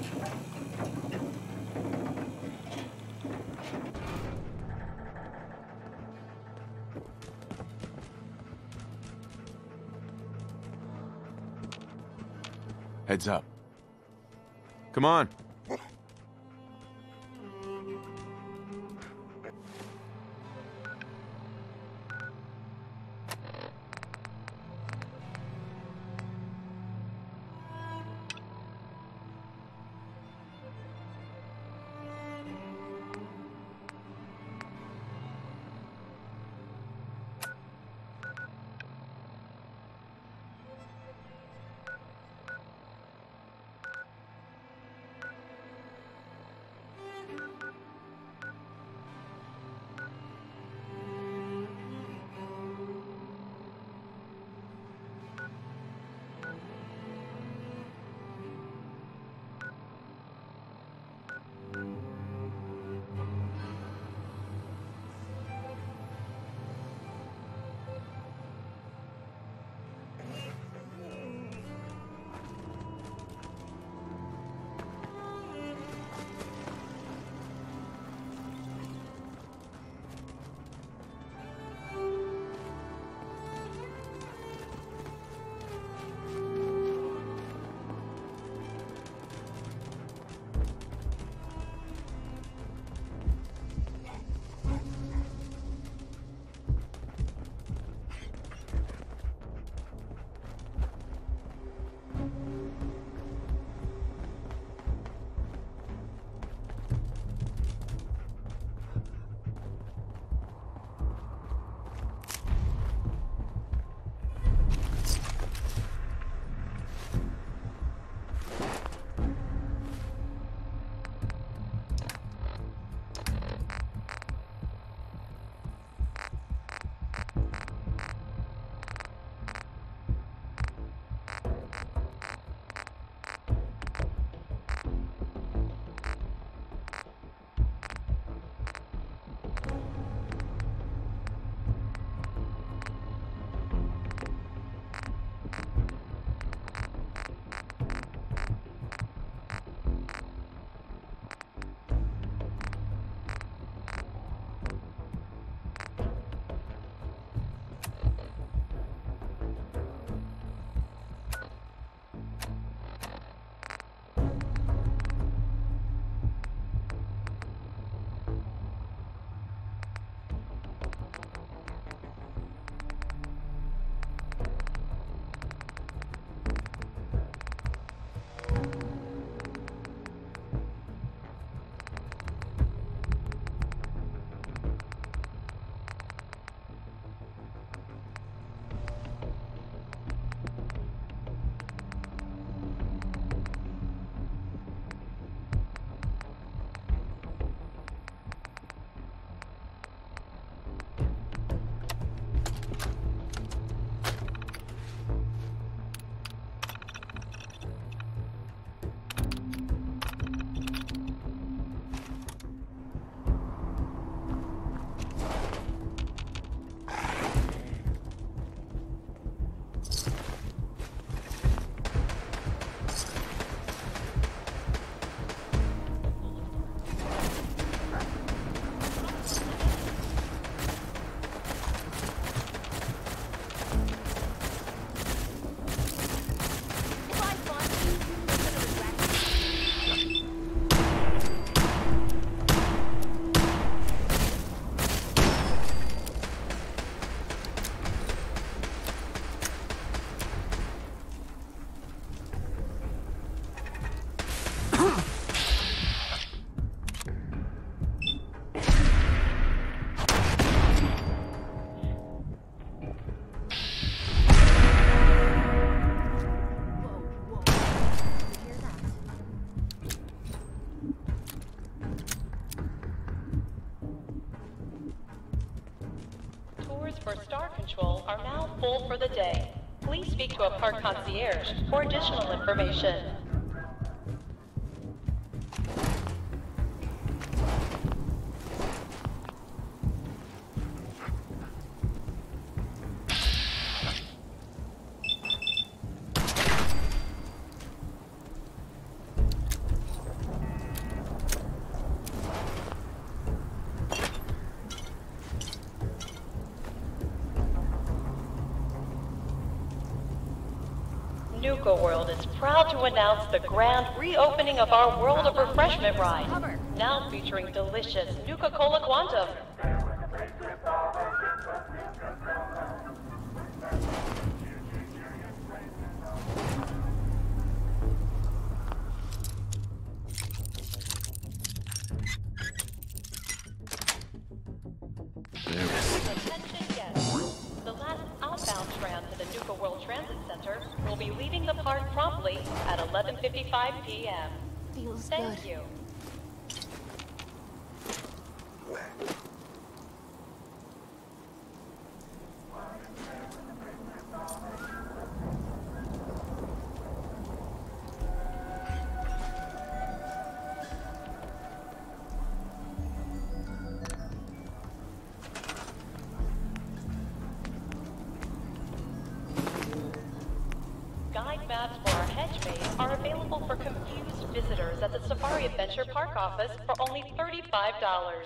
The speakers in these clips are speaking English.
Heads up. Come on. for Star Control are now full for the day. Please speak to a park concierge for additional information. Nuka World is proud to announce the grand reopening of our World of Refreshment ride, now featuring delicious Nuka-Cola Quantum. Attention guests. The last outbound tram to the Nuka World Transit Center will be leaving the park promptly at 11:55 p.m. Feels Thank good. you. Guide maps for our hedge maze are available for confused visitors at the Safari Adventure Park office for only $35.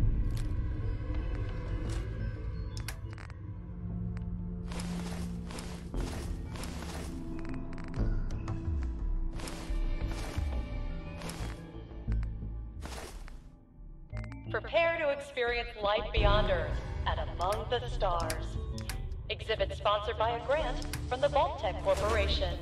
Prepare to experience life beyond Earth and among the stars. Exhibit sponsored by a grant from the Vault-Tec Corporation.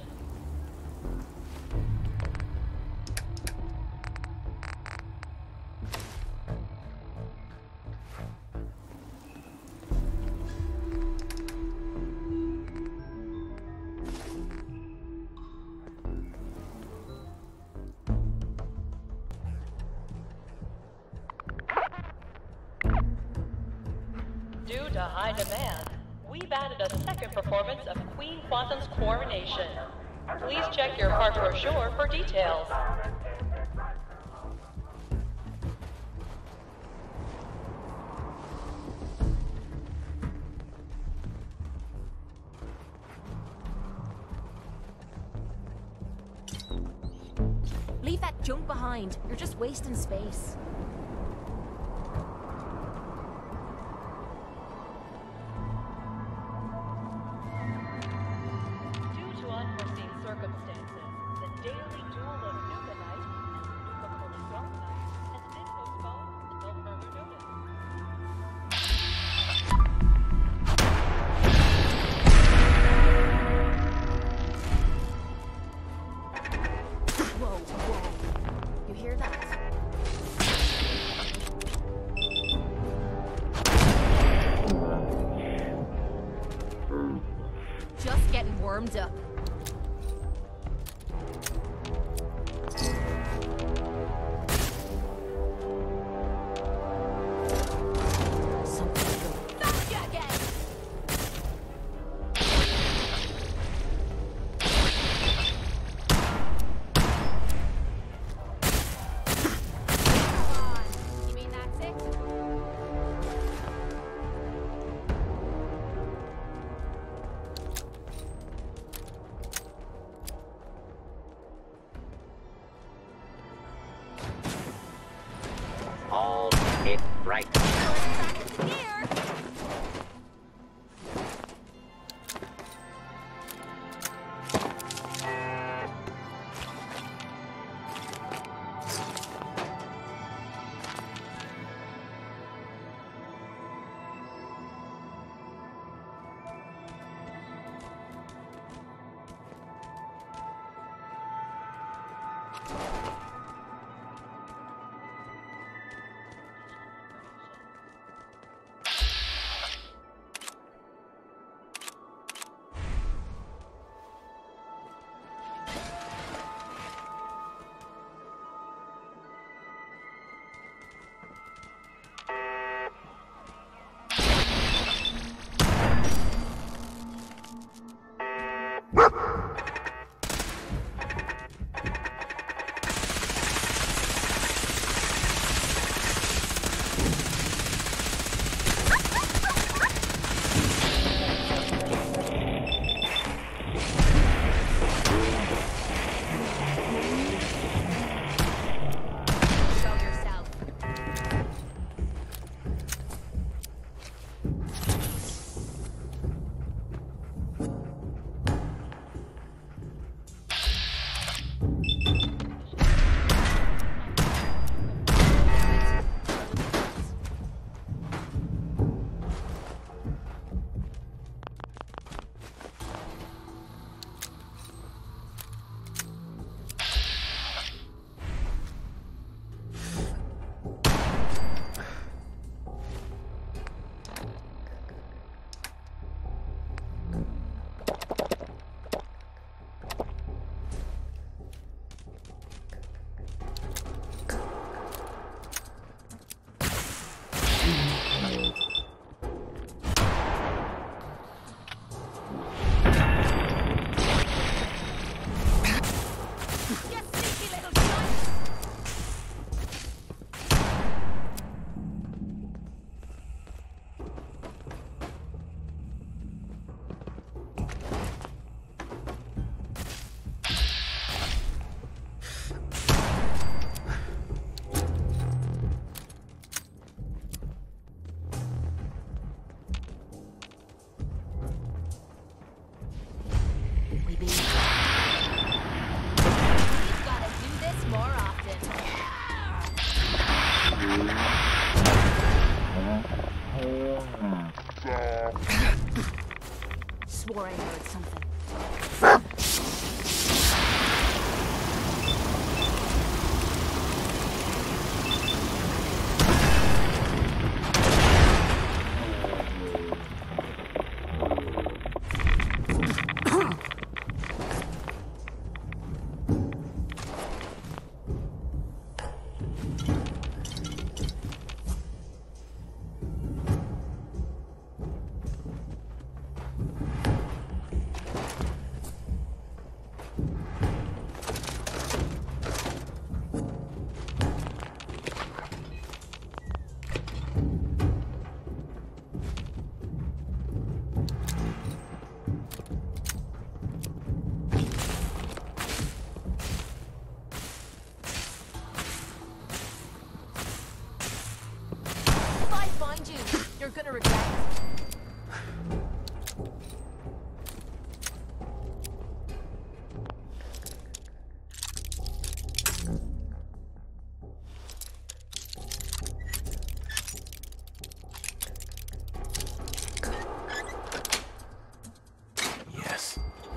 Due to high demand, we've added a second performance of Queen Quantum's Coronation. Please check your park brochure for details. Leave that junk behind. You're just wasting space. Due to unforeseen circumstances, the daily duel of Nuka Night and Nuka-Cola Dark Night has been postponed until further notice. Whoa, whoa. You hear that? Just getting warmed up. Something good. Found ya again! Come on. You mean that's it? Hold it right. Back into gear! swore I heard something. You're gonna regret it. Yes.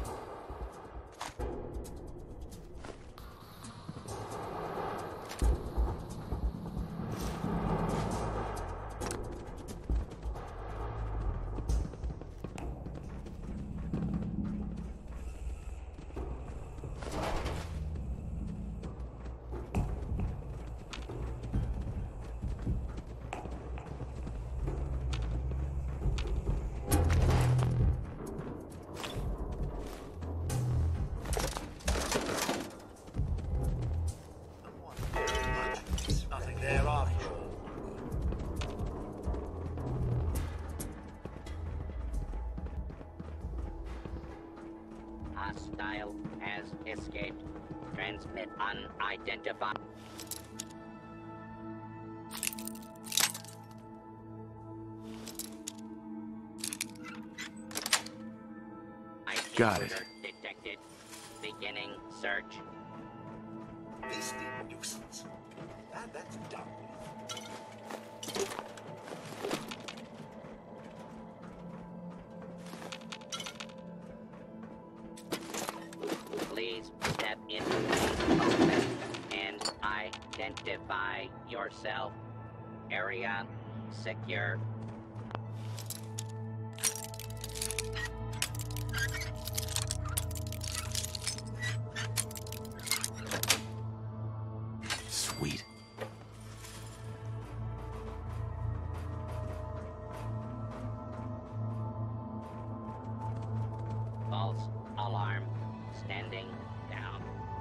Nothing there after all. Hostile has escaped. Transmit unidentified. Got it. Detected. Beginning search. Beastly nuisance. And that's done with. Please step into the open and identify yourself. Area secure. Sweet. False alarm. Standing down.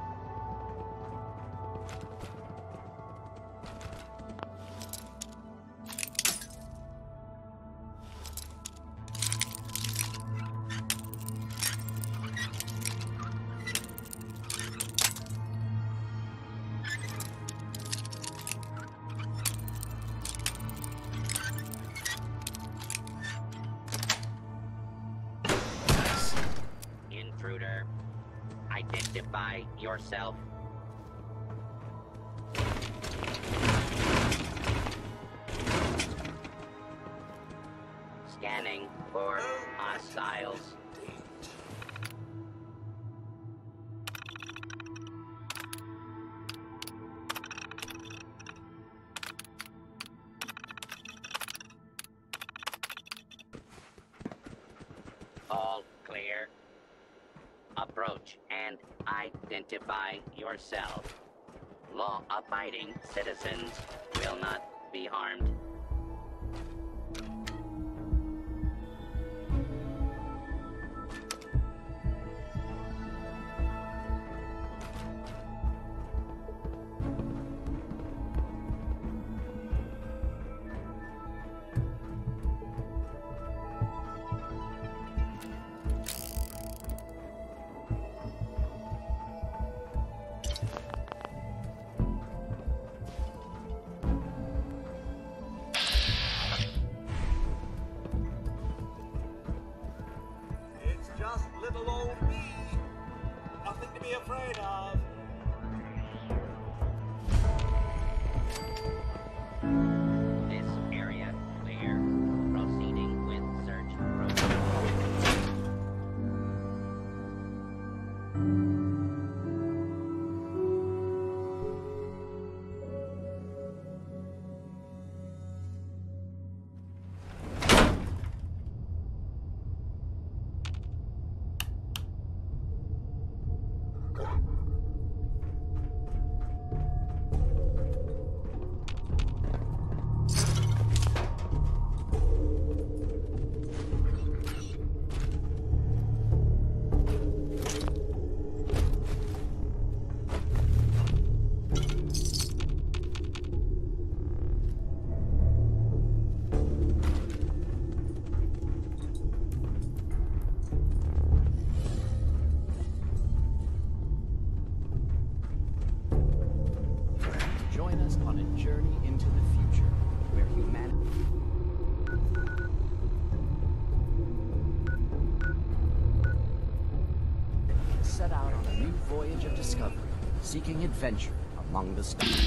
Intruder. Identify yourself. Scanning for hostiles. All clear. Approach and identify yourself. Law-abiding citizens will not be harmed. It's just little old me. Nothing to be afraid of. This area clear. Proceeding with search protocol. set out on a new voyage of discovery, seeking adventure among the stars.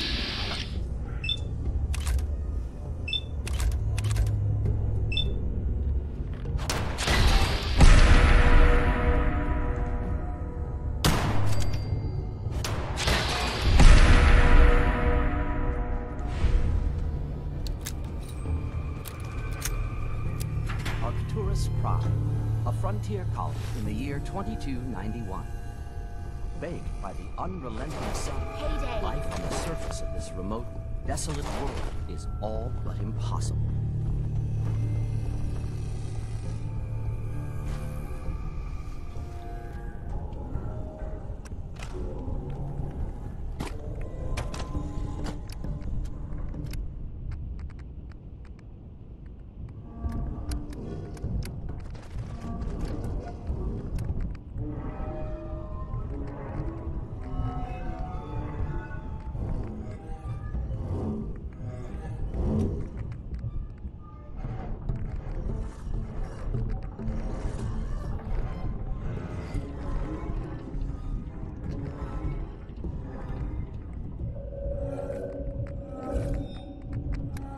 A frontier colony in the year 2291. Baked by the unrelenting sun, Heyday. life on the surface of this remote, desolate world is all but impossible.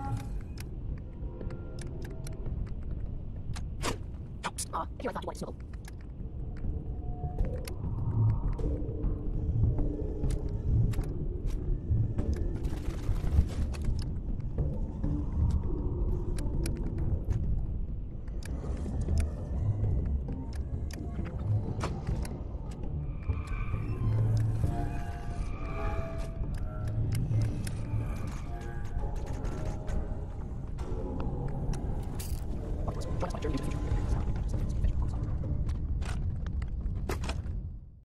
Here, I thought you wanted snow.